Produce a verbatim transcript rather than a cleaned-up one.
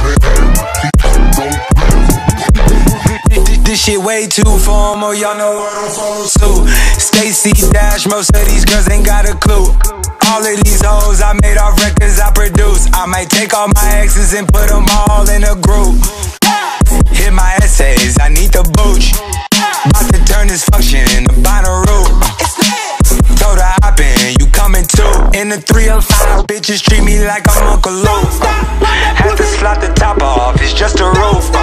This shit way too formal, y'all know I don't follow suit. Stacy Dash, most of these girls ain't got a clue. All of these hoes I made off records I produce. I might take all my exes and put them all in a group. Hit my essays, I need the booch. About to turn this function into binary. Told her hop in, you coming too. In the three oh five, bitches treat me like I'm Uncle Luke. Had to slot the top off, it's just a roof.